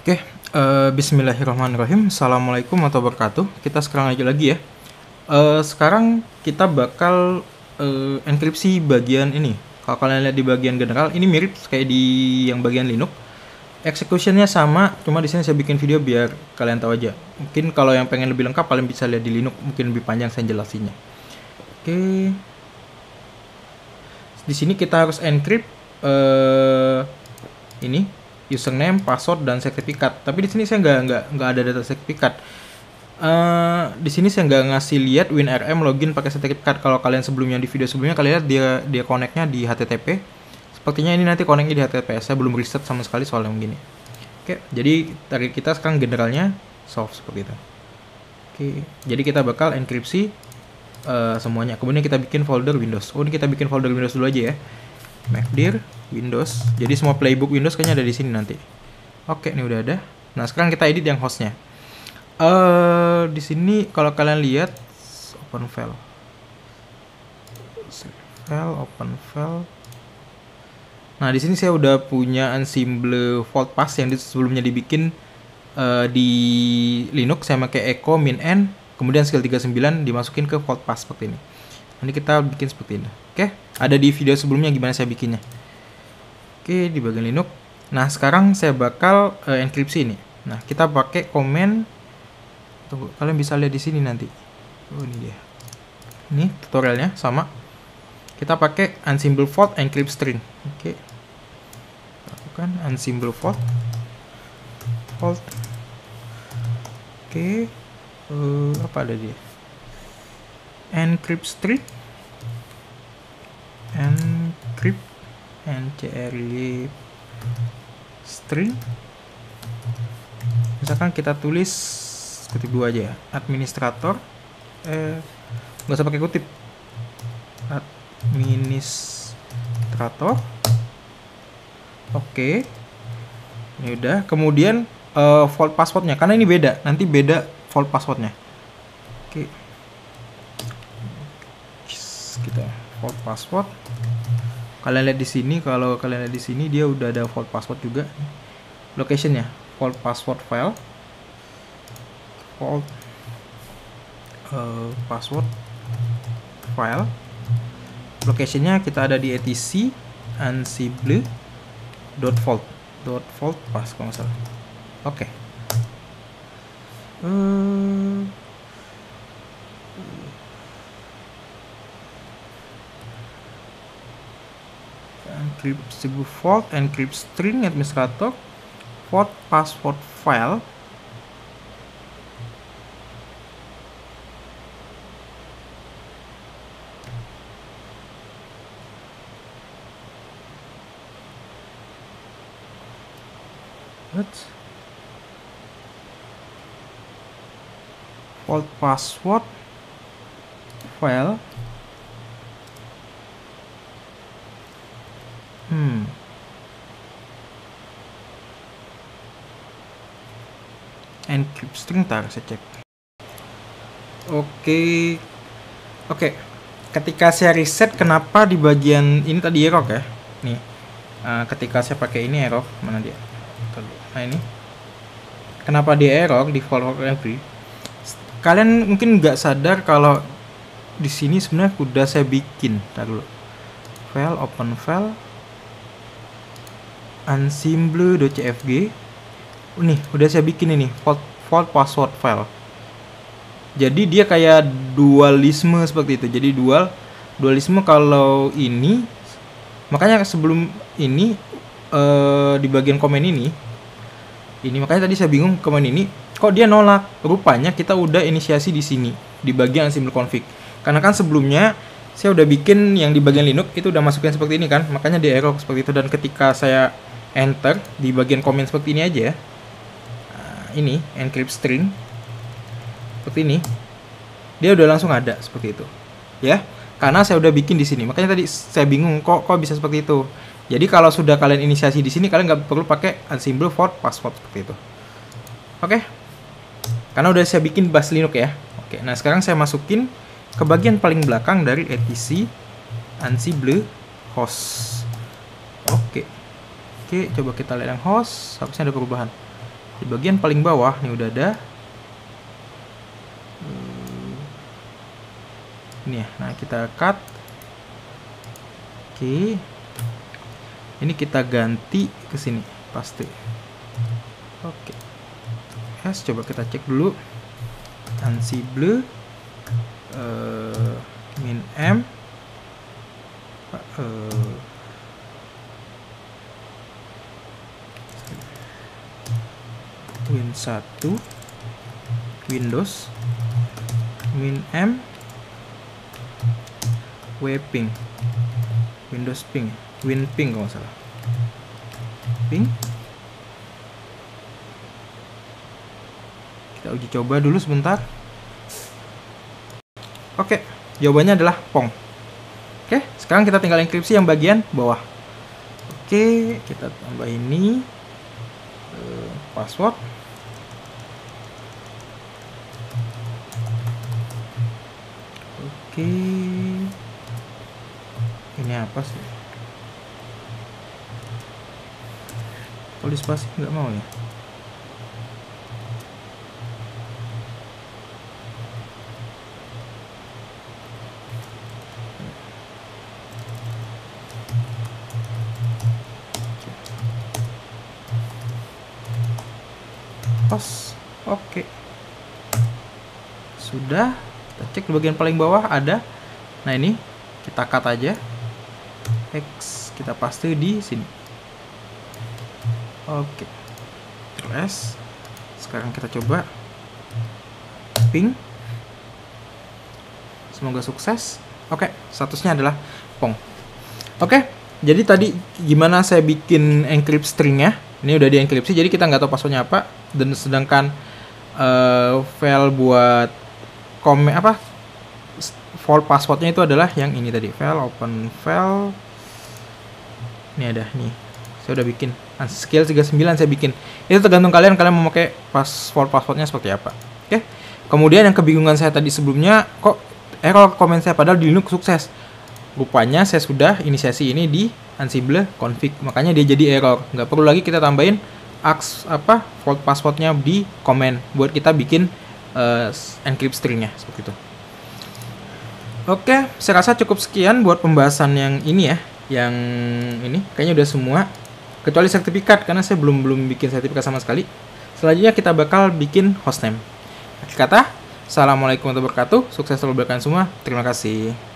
Oke, bismillahirrahmanirrahim. Assalamualaikum warahmatullahi wabarakatuh. Kita sekarang aja lagi ya. Sekarang kita bakal enkripsi bagian ini. Kalau kalian lihat di bagian general, ini mirip kayak di yang bagian Linux. Executionnya sama, cuma di sini saya bikin video biar kalian tahu aja. Mungkin kalau yang pengen lebih lengkap, kalian bisa lihat di Linux. Mungkin lebih panjang saya jelasinnya. Oke. Di sini kita harus encrypt ini username, password, dan sertifikat. Tapi di sini saya nggak ada data sertifikat. Di sini saya nggak ngasih lihat WinRM login pakai sertifikat. Kalau kalian sebelumnya di video sebelumnya kalian lihat dia connect-nya di HTTP. Sepertinya ini nanti connect-nya di HTTP. Saya belum riset sama sekali soal yang begini. Oke, jadi target kita sekarang generalnya solve seperti itu. Oke, jadi kita bakal enkripsi semuanya. Kemudian kita bikin folder Windows. Oh, ini kita bikin folder Windows dulu aja ya. Macdir Windows. Jadi semua playbook Windows kayaknya ada di sini nanti. Oke, ini udah ada. Nah, sekarang kita edit yang hostnya. Di sini kalau kalian lihat open file, open file. Nah, di sini saya udah punya Ansible Vault Pass yang sebelumnya dibikin di Linux. Saya pakai echo min n, kemudian skill 39 dimasukin ke Vault Pass seperti ini. Nanti kita bikin seperti ini. Oke, ada di video sebelumnya gimana saya bikinnya. Oke, di bagian Linux. Nah, sekarang saya bakal enkripsi ini. Nah, kita pakai komen. Tunggu, kalian bisa lihat di sini nanti. Oh, ini dia. Ini tutorialnya sama. Kita pakai Ansible Vault encrypt string. Oke. Lakukan Ansible Vault. Oke. Apa ada dia? Encrypt string. Encrypt ncry string. Misalkan kita tulis kutip 2 aja ya, administrator, nggak usah pakai kutip, administrator. Oke, ini udah. Kemudian vault passwordnya, karena ini beda, nanti beda vault passwordnya. Oke, kita vault password. Kalian lihat di sini, kalau kalian lihat di sini dia udah ada vault password juga. Locationnya vault password file, vault password file. Locationnya kita ada di etc ansible.vault pas kalau nggak salah. Oke. Encrypt vault, encrypt string, administrator, vault password file. What? Vault password file. Encrypt string, tar saya cek. Oke. Ketika saya reset, kenapa di bagian ini tadi error ya? Nih, ketika saya pakai ini error, mana dia? Nah ini, kenapa dia error di vault entry? Kalian mungkin nggak sadar kalau di sini sebenarnya udah saya bikin. Tar dulu. File, open file, ansible.cfg. Nih, udah saya bikin ini vault password file. Jadi dia kayak dualisme seperti itu. Jadi dualisme kalau ini. Makanya sebelum ini di bagian komen ini makanya tadi saya bingung komen ini kok dia nolak. Rupanya kita udah inisiasi di sini di bagian Ansible config. Karena kan sebelumnya saya udah bikin yang di bagian Linux itu udah masukin seperti ini kan. Makanya dia error seperti itu, dan ketika saya enter di bagian komen seperti ini aja ya. Ini encrypt string seperti ini, dia udah langsung ada seperti itu ya, karena saya udah bikin di sini. Makanya tadi saya bingung kok bisa seperti itu. Jadi kalau sudah kalian inisiasi di sini, kalian nggak perlu pakai Ansible vault password seperti itu. Oke, karena udah saya bikin bus Linux ya. Oke, nah sekarang saya masukin ke bagian paling belakang dari etc Ansible host. Oke, coba kita lihat yang host. Harusnya ada perubahan. Di bagian paling bawah nih udah ada ini ya. Nah, kita cut. Oke. Ini kita ganti ke sini, paste. Oke. Yes, coba kita cek dulu. Ansible min M Win 1 Windows min M Wping Windows ping WinPing kalau nggak salah. Ping. Kita uji coba dulu sebentar. Oke, jawabannya adalah Pong. Oke, sekarang kita tinggal enkripsi yang bagian bawah. Oke, kita tambah ini password. Oke, ini apa sih? Kalau spasi nggak mau ya. Pas, oke. Sudah. Kita cek di bagian paling bawah ada. Nah, ini kita cut aja. X kita paste di sini. Oke. Terus sekarang kita coba ping. Semoga sukses. Oke, statusnya adalah Pong. Oke, jadi tadi gimana saya bikin encrypt stringnya. Ini udah dienkripsi, jadi kita nggak tahu passwordnya apa. Dan sedangkan file buat vault passwordnya itu adalah yang ini tadi, file open file. Ini ada nih, saya udah bikin skill 39 saya bikin. Itu tergantung kalian mau pakai vault passwordnya seperti apa. Oke. Kemudian yang kebingungan saya tadi sebelumnya, kok error komen saya padahal di Linux sukses. Rupanya saya sudah inisiasi ini di Ansible config, makanya dia jadi error. Nggak perlu lagi kita tambahin vault passwordnya di comment buat kita bikin encrypt stringnya seperti itu. Oke, saya rasa cukup sekian buat pembahasan yang ini ya. Yang ini kayaknya udah semua kecuali sertifikat, karena saya belum bikin sertifikat sama sekali. Selanjutnya kita bakal bikin hostname. Akhir kata, assalamualaikum warahmatullahi wabarakatuh. Sukses selalu buat kalian semua. Terima kasih.